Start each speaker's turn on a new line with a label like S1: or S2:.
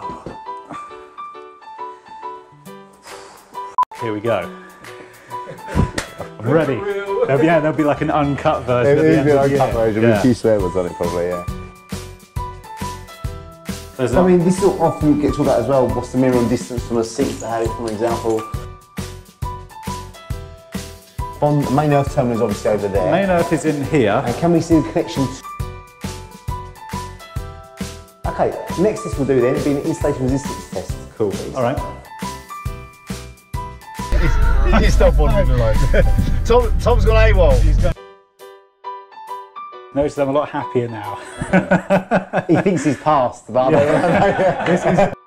S1: Here we go. I'm ready. There'll be like an uncut version.
S2: There'll be an uncut version with a few swear words on it, probably. Yeah. I mean, this will often get talked about as well. What's the minimum distance from a seat to have it, for example? Main earth terminal is obviously over there.
S1: Main earth is in here.
S2: And can we see the connection? Okay, next test we'll do then will be an installation resistance test. Cool. Please.
S1: All right.
S2: He's still bothering me alone. Tom's gone AWOL.
S1: Notice I'm a lot happier now.
S2: He thinks he's passed, but I don't know.